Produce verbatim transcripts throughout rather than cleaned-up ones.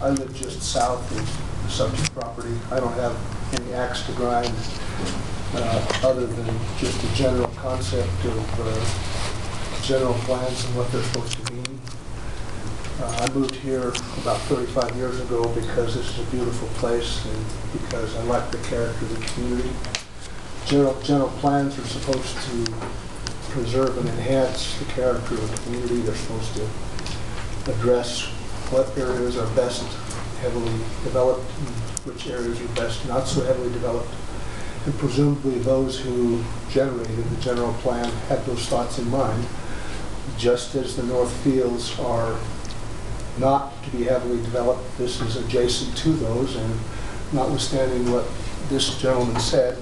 I live just south of the subject property. I don't have any axe to grind uh, other than just a general concept of uh, general plans and what they're supposed to mean. Uh, I moved here about thirty-five years ago because this is a beautiful place and because I like the character of the community. General, general plans are supposed to preserve and enhance the character of the community. They're supposed to address what areas are best heavily developed and which areas are best not so heavily developed. And presumably those who generated the general plan had those thoughts in mind, just as the North Fields are not to be heavily developed. This is adjacent to those, and notwithstanding what this gentleman said,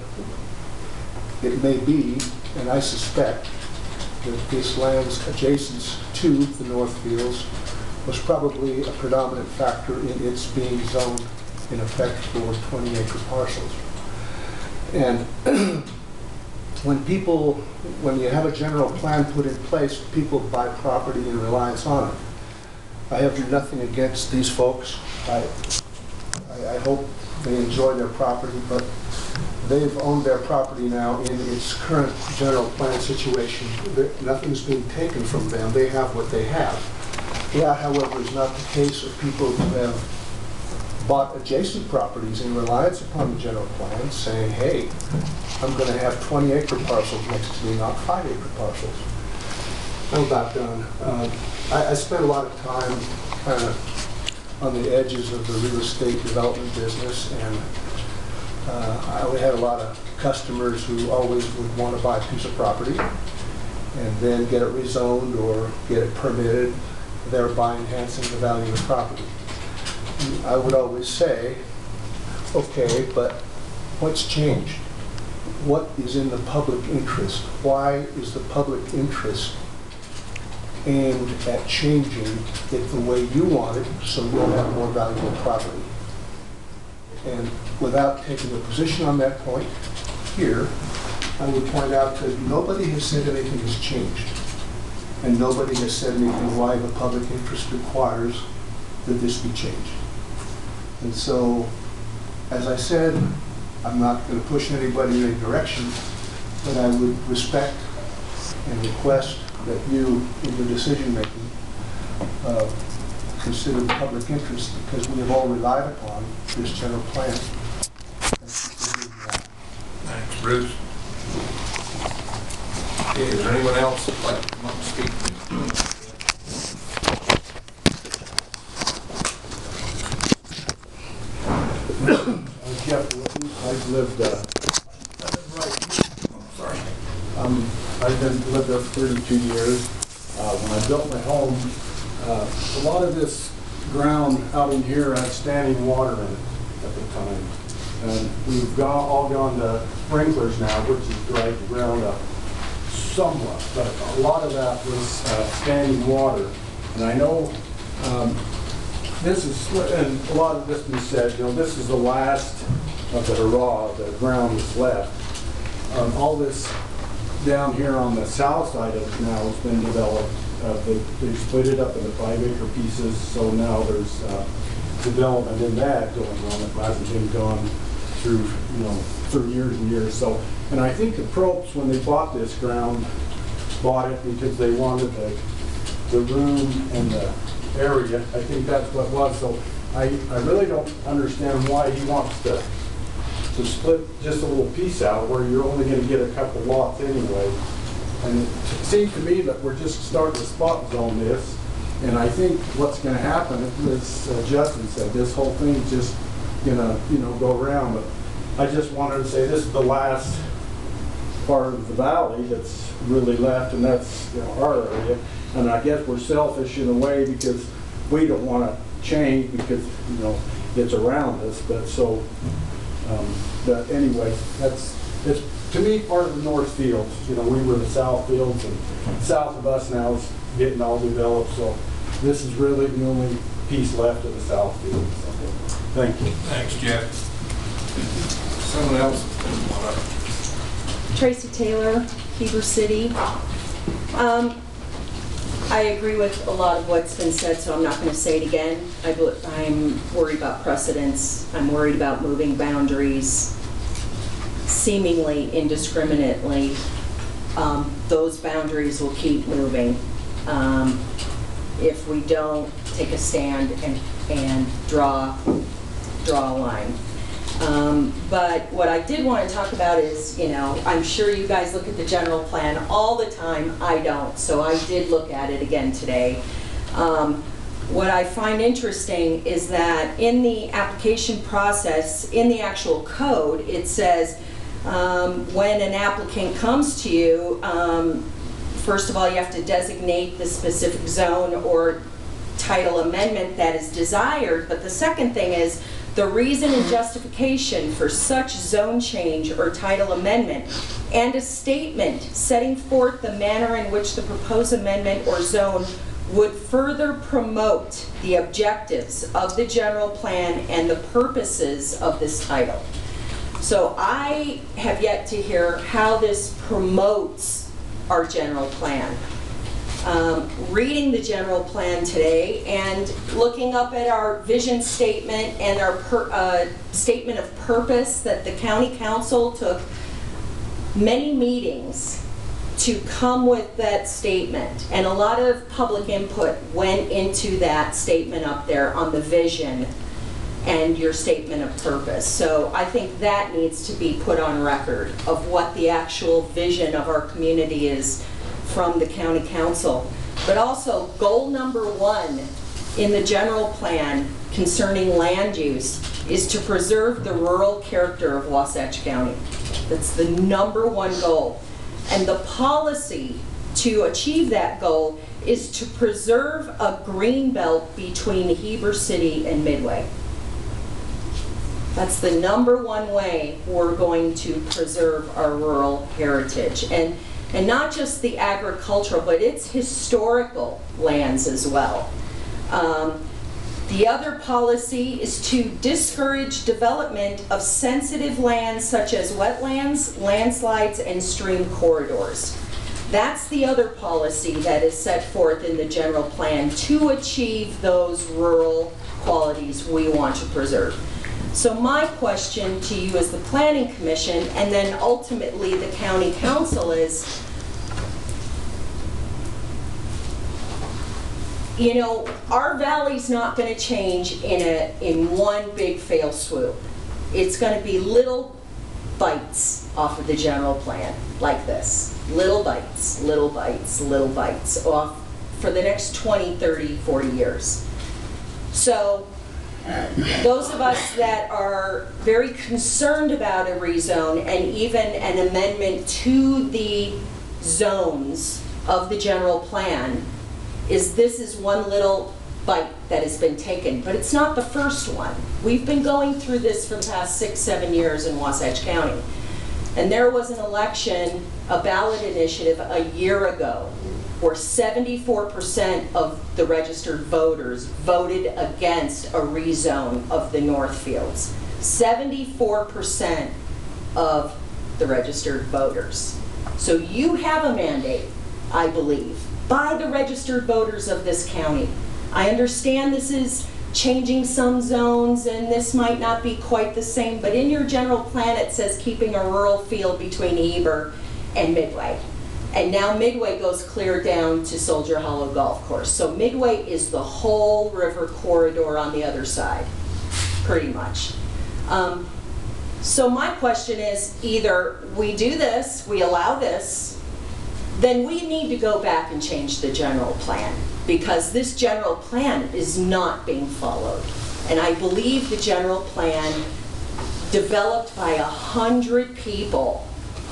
it may be, and I suspect, that this land's adjacence to the North Fields was probably a predominant factor in its being zoned in effect for twenty acre parcels. And when people, when you have a general plan put in place, people buy property in reliance on it. I have nothing against these folks. I, I, I hope they enjoy their property, but they've owned their property now in its current general plan situation. Nothing's being taken from them. They have what they have. That, however, is not the case of people who have bought adjacent properties in reliance upon the general plan, saying, hey, I'm going to have twenty acre parcels next to me, not five acre parcels. I'm about done. Uh, I, I spent a lot of time kind of on the edges of the real estate development business, and uh, I had a lot of customers who always would want to buy a piece of property and then get it rezoned or get it permitted, thereby enhancing the value of the property. I would always say, okay, but what's changed? What is in the public interest? Why is the public interest aimed at changing it the way you want it so you'll have more valuable property? And without taking a position on that point here, I would point out that nobody has said anything has changed. And nobody has said anything why the public interest requires that this be changed. And so, as I said, I'm not going to push anybody in any direction, but I would respect and request that you, in your decision making, uh, consider the public interest, because we have all relied upon this general plan. Thanks, Bruce. Okay, is there anyone else that'd like to come up and speak? I'm Jeff Wilson. I've lived, uh, Oh, sorry. um, I've been lived there for thirty-two years. Uh, when I built my home, uh, a lot of this ground out in here had standing water in it at the time. And we've gone, all gone to sprinklers now, which has dried the ground up somewhat. But a lot of that was uh, standing water. And I know um, this is, and a lot of this was said, you know, this is the last of the hurrah, the ground that's left. Um, all this down here on the south side of it now has been developed. Uh, they, they split it up into five acre pieces, so now there's uh, development in that going on that hasn't been gone through, you know, for years and years. So, and I think the Propes, when they bought this ground, bought it because they wanted the, the room and the area. I think that's what it was. So I, I really don't understand why he wants to to split just a little piece out where you're only going to get a couple lots anyway. And it seems to me that we're just starting to spot zone this. And I think what's going to happen, as uh, Justin said, this whole thing's just going to, you know, go around. But I just wanted to say this is the last part of the valley that's really left, and that's, you know, our area. And I guess we're selfish in a way because we don't want to change because, you know, it's around us. But so, um, but anyway, that's, it's to me part of the North Fields. You know, we were the South Fields, and south of us now is getting all developed. So this is really the only piece left of the South Field. So, thank you. Thanks, Jeff. Someone else? Tracy Taylor, Heber City. Um, I agree with a lot of what's been said, so I'm not going to say it again. I bel- I'm worried about precedents. I'm worried about moving boundaries seemingly indiscriminately. Um, those boundaries will keep moving um, if we don't take a stand and, and draw, draw a line. Um, but what I did want to talk about is, you know, I'm sure you guys look at the general plan all the time. I don't, so I did look at it again today. Um, what I find interesting is that in the application process, in the actual code, it says um, when an applicant comes to you, um, first of all, you have to designate the specific zone or title amendment that is desired, but the second thing is the reason and justification for such zone change or title amendment, and a statement setting forth the manner in which the proposed amendment or zone would further promote the objectives of the general plan and the purposes of this title. So I have yet to hear how this promotes our general plan. Um, reading the general plan today and looking up at our vision statement and our per, uh, statement of purpose that the county council took many meetings to come with that statement, and a lot of public input went into that statement up there on the vision and your statement of purpose. So I think that needs to be put on record of what the actual vision of our community is from the county council. But also, goal number one in the general plan concerning land use is to preserve the rural character of Wasatch County. That's the number one goal. And the policy to achieve that goal is to preserve a green belt between Heber City and Midway. That's the number one way we're going to preserve our rural heritage. And And not just the agricultural, but its historical lands as well. Um, the other policy is to discourage development of sensitive lands such as wetlands, landslides, and stream corridors. That's the other policy that is set forth in the general plan to achieve those rural qualities we want to preserve. So my question to you as the Planning Commission, and then ultimately the County Council, is, you know, our valley's not going to change in a in one big fail swoop. It's going to be little bites off of the general plan, like this. Little bites, little bites, little bites off for the next twenty, thirty, forty years. So those of us that are very concerned about a rezone and even an amendment to the zones of the general plan, is this is one little bite that has been taken, but it's not the first one. We've been going through this for the past six, seven years in Wasatch County. And there was an election, a ballot initiative a year ago, where seventy-four percent of the registered voters voted against a rezone of the Northfields. seventy-four percent of the registered voters. So you have a mandate, I believe, by the registered voters of this county. I understand this is changing some zones and this might not be quite the same, but in your general plan it says keeping a rural feel between Heber and Midway. And now Midway goes clear down to Soldier Hollow Golf Course. So Midway is the whole river corridor on the other side, pretty much. Um, so my question is, either we do this, we allow this, then we need to go back and change the general plan, because this general plan is not being followed. And I believe the general plan, developed by a hundred people,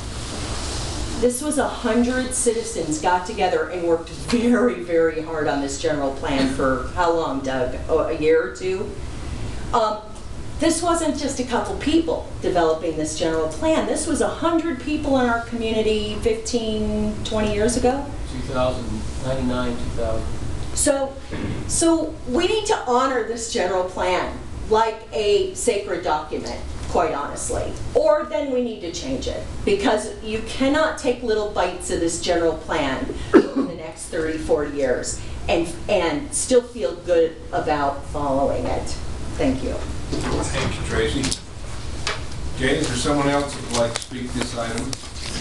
this was a hundred citizens got together and worked very, very hard on this general plan for how long, Doug? Oh, a year or two? Um, this wasn't just a couple people developing this general plan. This was a hundred people in our community fifteen, twenty years ago. two thousand, ninety-nine, two thousand. So, so we need to honor this general plan like a sacred document, quite honestly. Or then we need to change it, because you cannot take little bites of this general plan in the next next thirty, forty years and, and still feel good about following it. Thank you. Thank you, Tracy. Jay, is there someone else who would like to speak to this item?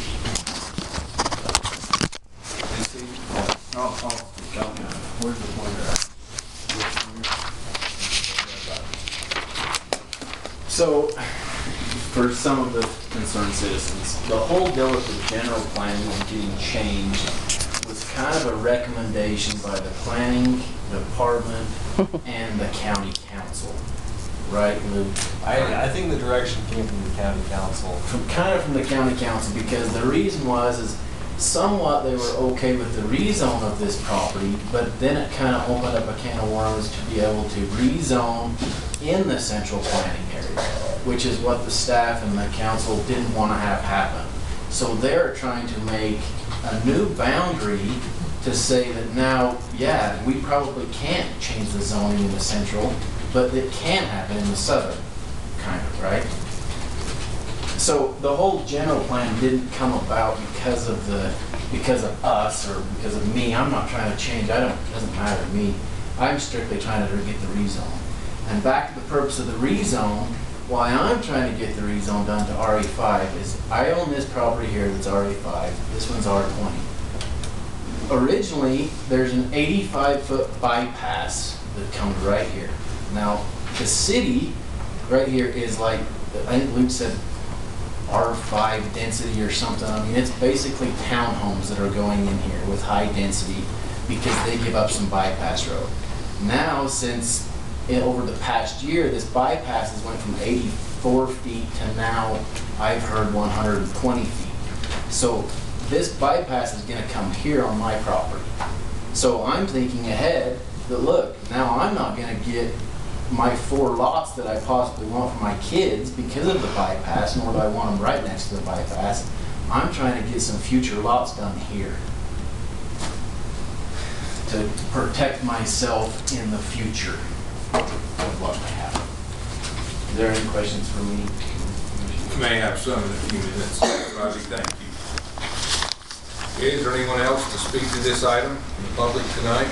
Oh, oh, where's the pointer at? So, for some of the concerned citizens, the whole deal with the general plan getting changed was kind of a recommendation by the planning department and the county council, right, Luke? I, I think the direction came from the county council. From, kind of from the county council, because the reason was, is somewhat they were okay with the rezone of this property, but then it kind of opened up a can of worms to be able to rezone in the central planning area, which is what the staff and the council didn't want to have happen. So they're trying to make a new boundary to say that now, yeah, we probably can't change the zoning in the central, but it can happen in the southern, kind of, right? So the whole general plan didn't come about because of the, because of us or because of me. I'm not trying to change, I don't, it doesn't matter to me. I'm strictly trying to get the rezone. And back to the purpose of the rezone, why I'm trying to get the rezone done to R A five is I own this property here that's R A five, this one's R twenty. Originally, there's an eighty-five foot bypass that comes right here. Now, the city right here is like, I think Luke said R five density or something. I mean, it's basically townhomes that are going in here with high density because they give up some bypass road. Now, since in, over the past year, this bypass has went from eighty-four feet to now, I've heard one hundred twenty feet. So this bypass is gonna come here on my property. So I'm thinking ahead that, look, now I'm not gonna get my four lots that I possibly want for my kids because of the bypass, nor do I want them right next to the bypass. I'm trying to get some future lots done here to protect myself in the future of what may happen. Is there any questions for me? You may have some in a few minutes. Robbie, thank you. Okay, is there anyone else to speak to this item in the public tonight?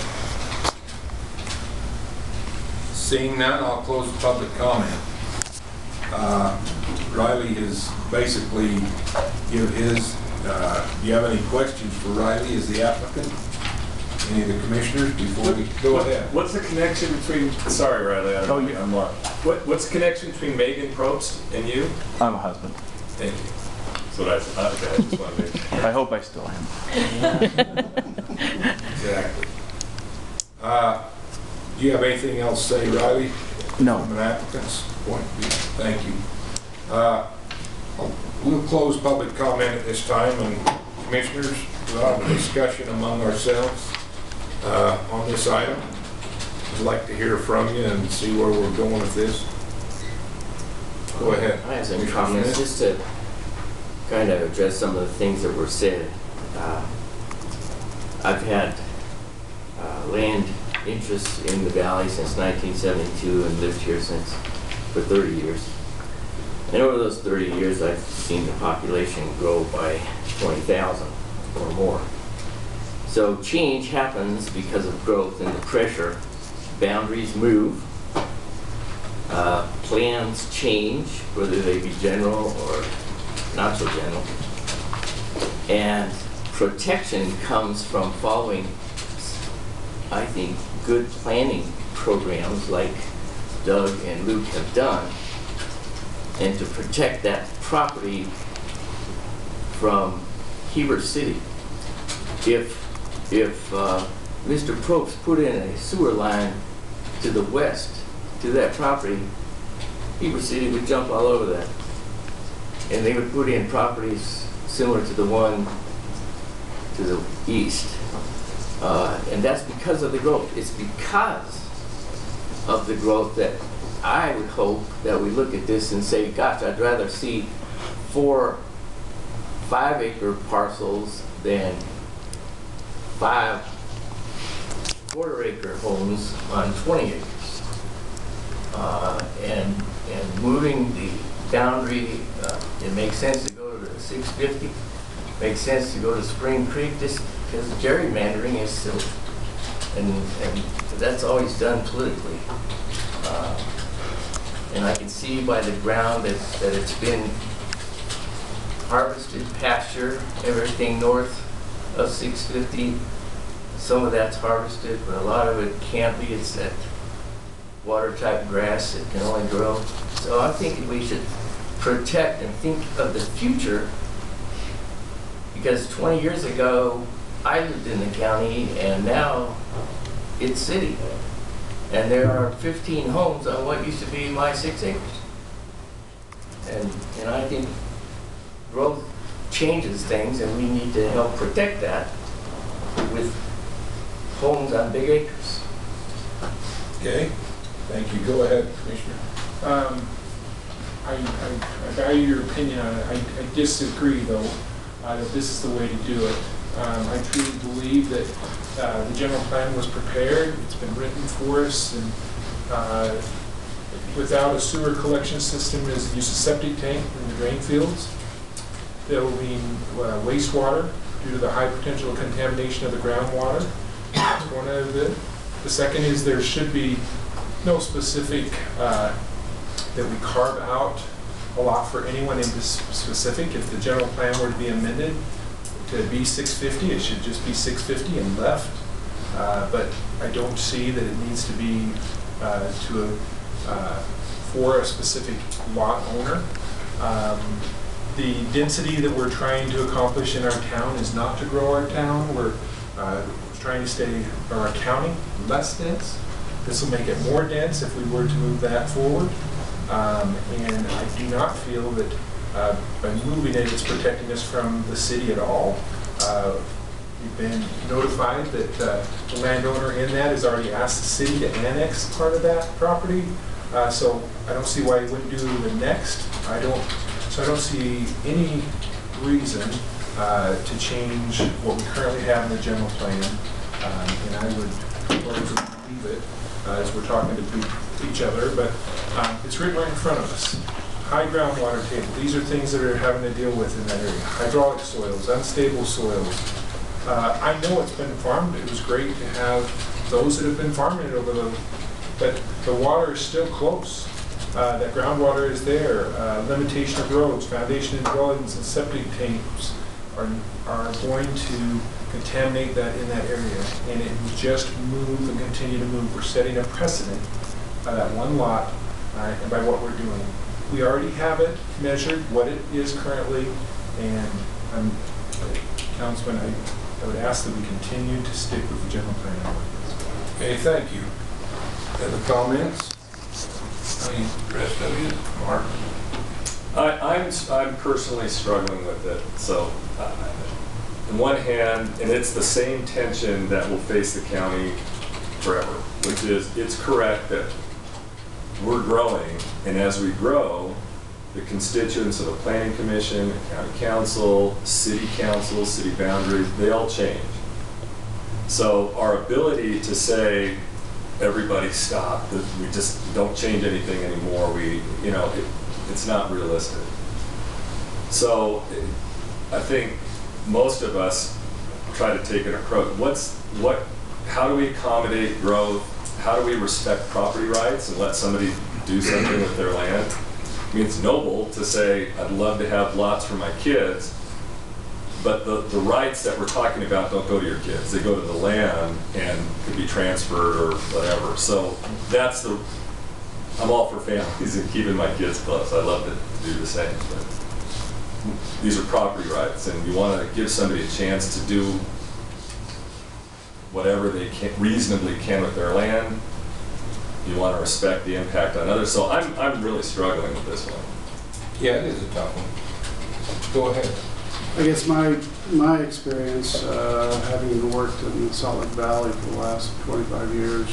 Seeing none, I'll close the public comment. Uh, Riley has basically give his, uh, do you have any questions for Riley as the applicant? Any of the commissioners before we go ahead? What's the connection between, sorry Riley, I don't Oh, know. yeah, I'm Mark. What, what's the connection between Megan Probst and you? I'm a husband. Thank you. That's what I said. Okay, I just wanted to make sure. I hope I still am. Exactly. Uh, do you have anything else to say, Riley? No. From an applicant's point of view? Thank you. Uh, we'll close public comment at this time, and commissioners, we'll have a discussion among ourselves uh, on this item. I'd like to hear from you and see where we're going with this. Go ahead. I have some Commissioner comments Smith. just to kind of address some of the things that were said. Uh, I've had uh, land interests in the valley since nineteen seventy-two and lived here since for thirty years. And over those thirty years, I've seen the population grow by twenty thousand or more. So change happens because of growth and the pressure. Boundaries move. Uh, plans change, whether they be general or not so general. And protection comes from following, I think, good planning programs like Doug and Luke have done, and to protect that property from Heber City. If, if uh, Mister Probst put in a sewer line to the west to that property, Heber City would jump all over that. And they would put in properties similar to the one to the east. Uh, and that's because of the growth. It's because of the growth that I would hope that we look at this and say, gosh, I'd rather see four five acre parcels than five quarter acre homes on twenty acres. Uh, and, and moving the boundary, uh, it makes sense to go to the six fifty, makes sense to go to Spring Creek. This, because gerrymandering is still, and, and that's always done politically. Uh, And I can see by the ground that, that it's been harvested pasture, everything north of six fifty. Some of that's harvested, but a lot of it can't be. It's that water type grass that can only grow. So I'm thinking we should protect and think of the future, because twenty years ago, I lived in the county and now it's city. And there are fifteen homes on what used to be my six acres. And, and I think growth changes things, and we need to help protect that with homes on big acres. Okay, thank you. Go ahead, Commissioner. Um, I, I, I value your opinion on it. I, I disagree, though, uh, that this is the way to do it. Um, I truly believe that uh, the general plan was prepared, it's been written for us, and uh, without a sewer collection system, there's the use of septic tank in the drain fields. That will mean uh, wastewater due to the high potential contamination of the groundwater. That's one of it. The second is there should be no specific, uh, that we carve out a lot for anyone in this specific. If the general plan were to be amended to be six fifty, it should just be six fifty and left. Uh, but I don't see that it needs to be uh, to a, uh, for a specific lot owner. Um, the density that we're trying to accomplish in our town is not to grow our town. We're uh, trying to stay, or our county, less dense. This will make it more dense if we were to move that forward. Um, and I do not feel that uh, by moving it, it's protecting us from the city at all. Uh, we've been notified that uh, the landowner in that has already asked the city to annex part of that property. Uh, so I don't see why he wouldn't do the next. I don't. So I don't see any reason uh, to change what we currently have in the general plan. Um, and I would largely leave it uh, as we're talking to each other. But um, it's written right in front of us. High groundwater table. These are things that are having to deal with in that area. Hydraulic soils, unstable soils. Uh, I know it's been farmed. It was great to have those that have been farming it over the, but the water is still close. Uh, that groundwater is there. Uh, limitation of roads, foundation and dwellings, and septic tanks are are going to contaminate that in that area, and it will just move and continue to move. We're setting a precedent by that one lot uh, and by what we're doing. We already have it measured, what it is currently, and um, Councilman, I, I would ask that we continue to stick with the general plan. Okay, thank you. Other comments? Any rest of you? Mark? I, I'm, I'm personally struggling with it. So, uh, on one hand, and it's the same tension that will face the county forever, which is it's correct that we're growing, and as we grow, the constituents of the planning commission, the county council, city council, city boundaries, they all change. So our ability to say, everybody stop, that we just don't change anything anymore, we, you know, it, it's not realistic. So I think most of us try to take an approach. What's, what, how do we accommodate growth? How do we respect property rights and let somebody do something with their land? I mean, it's noble to say, I'd love to have lots for my kids, but the, the rights that we're talking about don't go to your kids. They go to the land and could be transferred or whatever. So that's the, I'm all for families and keeping my kids close. I love to do the same. But these are property rights, and you want to give somebody a chance to do whatever they can, reasonably can with their land. You want to respect the impact on others. So I'm, I'm really struggling with this one. Yeah, it is a tough one. Go ahead. I guess my my experience, uh, having worked in Salt Lake Valley for the last twenty-five years,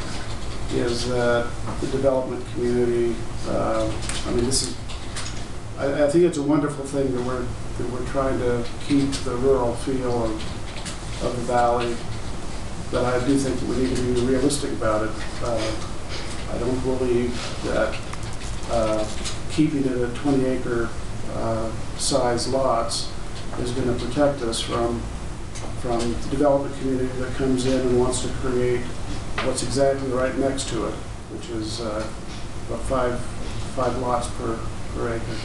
is that the development community, uh, I mean, this is, I, I think it's a wonderful thing that we're, that we're trying to keep the rural feel of, of the valley, but I do think that we need to be realistic about it. Uh, I don't believe that uh, keeping it at twenty acre uh, size lots is going to protect us from from the development community that comes in and wants to create what's exactly right next to it, which is uh, about five, five lots per, per acre.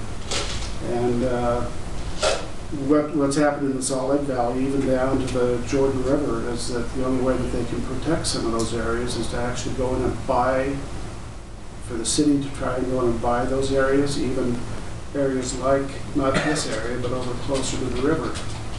And uh, what, what's happened in the Salt Lake Valley, even down to the Jordan River, is that the only way that they can protect some of those areas is to actually go in and buy, for the city to try and go in and buy those areas, even areas like, not this area, but over closer to the river.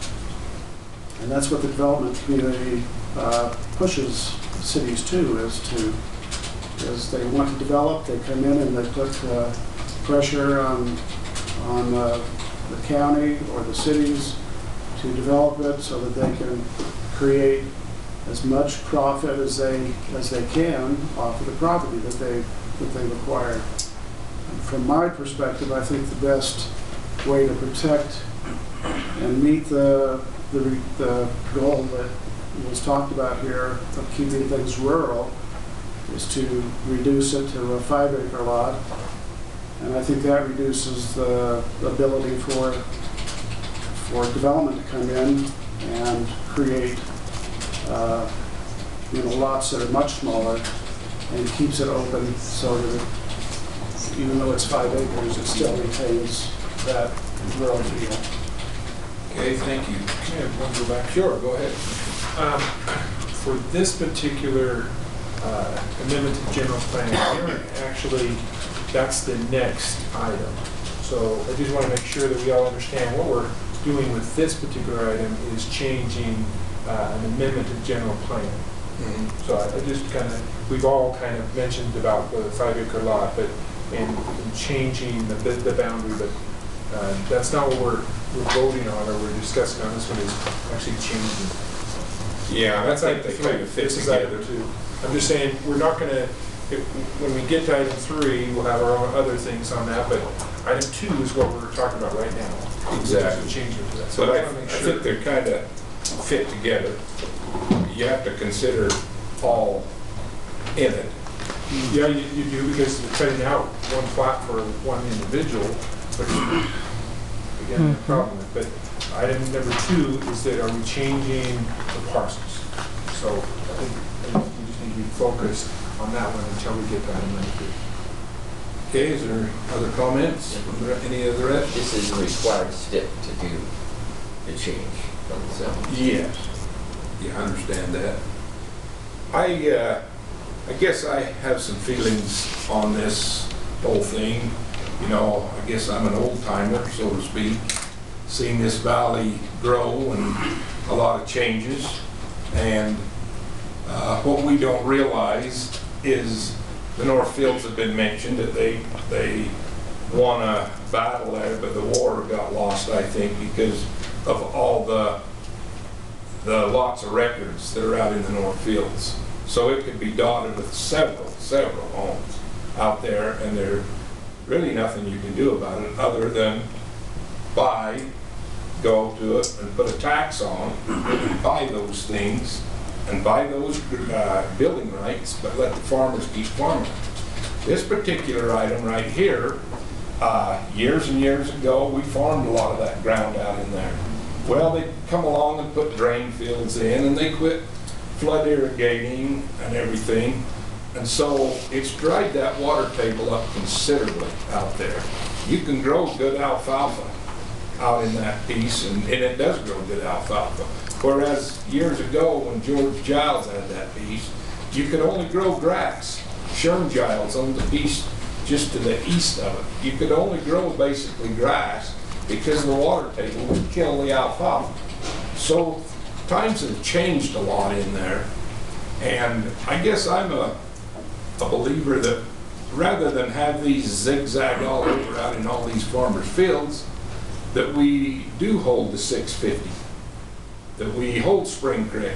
And that's what the development community uh, pushes cities to, is to, is they want to develop, they come in and they put uh, pressure on, on uh, the county or the cities to develop it so that they can create as much profit as they, as they can off of the property that they, that they've acquired. From my perspective, I think the best way to protect and meet the, the, the goal that was talked about here of keeping things rural is to reduce it to a five acre lot. And I think that reduces the ability for, for development to come in and create uh, you know, lots that are much smaller, and keeps it open so that it, even though it's five acres, it still retains that rural feel. Okay, thank you. Yeah, want to go back? Sure, go ahead. Um, For this particular uh, amendment to general plan, hearing, actually, that's the next item. So I just want to make sure that we all understand what we're doing with this particular item is changing uh, an amendment to the general plan. Mm-hmm. So I I just kind of, we've all kind of mentioned about the five acre lot, but and, and changing the, the boundary, but uh, that's not what we're, we're voting on or we're discussing on. This one is actually changing. Yeah, I That's think item they three. kind of fit This is together. item two. I'm just saying, we're not gonna, if, when we get to item three, we'll have our own other things on that, but item two is what we're talking about right now. Exactly. Changing to that. So But I, I wanna make I sure. think they're kind of fit together. You have to consider all in it. Yeah, you, you do, because you're cutting out one plot for one individual, which again, the problem with. But item number two is that are we changing the parcels? So I think I think we just need to be focused on that one until we get to item number three. Okay, is there other comments? Any of the rest? This is a required step to do the change from the zone. Yes. Yeah, I understand that. I, uh, I guess I have some feelings on this whole thing. You know, I guess I'm an old timer, so to speak. Seen this valley grow and a lot of changes. And uh, what we don't realize is the North Fields have been mentioned, that they, they won a battle there, but the war got lost, I think, because of all the the lots of records that are out in the North Fields. So it could be dotted with several, several homes out there, and there's really nothing you can do about it other than buy, go to it and put a tax on, and buy those things, and buy those uh, building rights, but let the farmers keep farming. This particular item right here, uh, years and years ago, we farmed a lot of that ground out in there. Well, they come along and put drain fields in, and they quit flood irrigating and everything. And so it's dried that water table up considerably out there. You can grow good alfalfa out in that piece, and, and it does grow good alfalfa. Whereas years ago, when George Giles had that piece, you could only grow grass. Sherm Giles owned the piece just to the east of it. You could only grow basically grass, because the water table would kill the alfalfa. So times have changed a lot in there, and I guess I'm a, a believer that rather than have these zigzag all over out in all these farmers' fields, that we do hold the six fifty, that we hold Spring Creek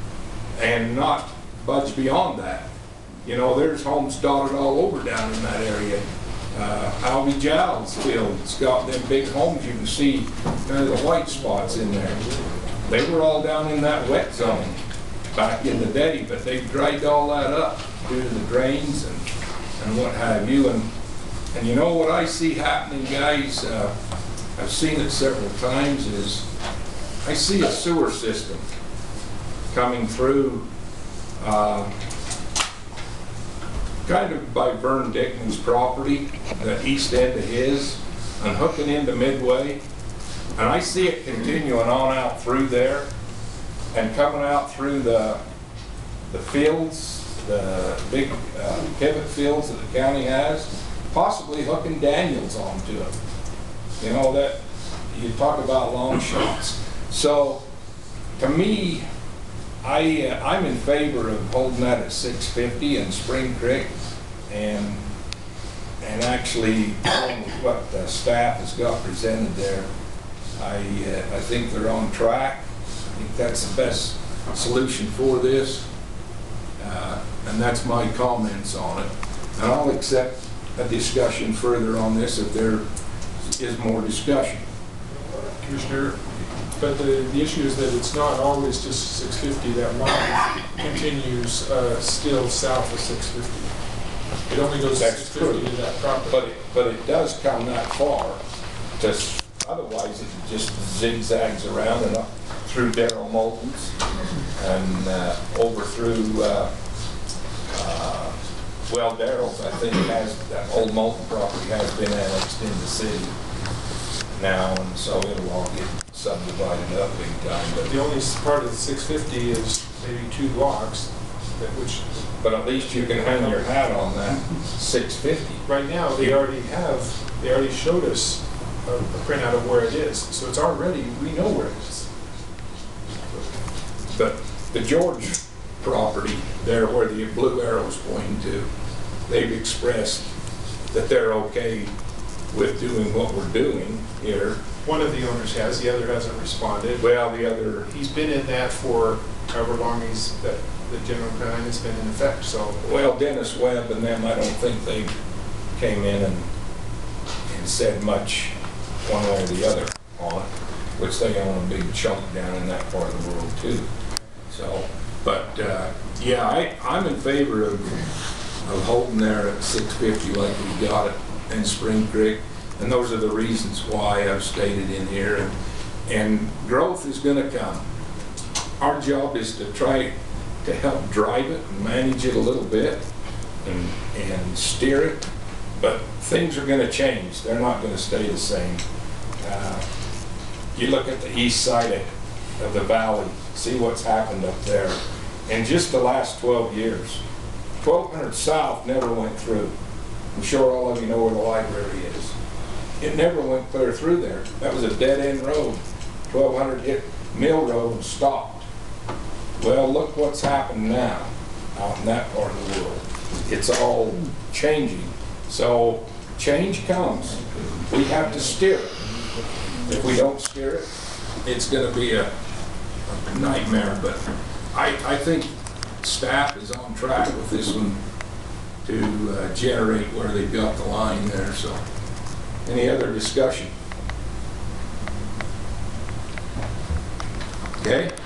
and not budge beyond that. You know, there's homes dotted all over down in that area. Uh, Albie Giles Field's got them big homes. You can see kind of the white spots in there. They were all down in that wet zone back in the day, but they've dried all that up due to the drains and, and what have you. And, and you know what I see happening, guys? Uh, I've seen it several times, is I see a sewer system coming through, uh, kind of by Vern Dickman's property, the east end of his, and hooking into Midway. And I see it continuing on out through there and coming out through the, the fields, the big uh, pivot fields that the county has, possibly hooking Daniels onto it. You know, that, you talk about long shots. So, to me, I, uh, I'm in favor of holding that at six fifty in Spring Creek, and and actually going with what the staff has got presented there. I uh, I think they're on track. I think that's the best solution for this, uh, and that's my comments on it. And I'll accept a discussion further on this if there is more discussion. Commissioner, but the, the issue is that it's not always just six fifty. That line continues uh, still south of six fifty. It only goes That's six fifty true. to that property. But it, but it does come that far. To, otherwise, it just zigzags around and up through Darrell Moulton's and uh, over through, uh, uh, well, Darrell's, I think, has, that old Moulton property has been annexed in the city now, and so it'll all get subdivided up big time. But But, the only part of the six fifty is maybe two blocks, that which, but at least you can hang your hat on that six fifty. right now, they already have, they already showed us a a printout of where it is. So it's already, we know where it is. But the George property, there where the blue arrow's pointing to, they've expressed that they're okay with doing what we're doing here. One of the owners has, the other hasn't responded. Well, the other, He's been in that for however long he's, that the general plan has been in effect, so. well, Dennis Webb and them, I don't think they came in and, and said much one way or the other on it, which they own a big chunk down in that part of the world too. So, but, uh, yeah, I, I'm in favor of, of holding there at six fifty like we got it in Spring Creek. And those are the reasons why I've stated in here. And, and growth is gonna come. Our job is to try to help drive it and manage it a little bit and, and steer it. But things are gonna change. They're not gonna stay the same. Uh, you look at the east side of, of the valley, see what's happened up there in just the last twelve years. twelve hundred South never went through. I'm sure all of you know where the library is. It never went clear through there. That was a dead-end road. twelve hundred hit Mill Road and stopped. Well, look what's happened now out in that part of the world. It's all changing. So change comes. We have to steer it. If we don't steer it, it's going to be a, a nightmare. But I, I think staff is on track with this one to uh, generate where they've got the line there. So, any other discussion? Okay.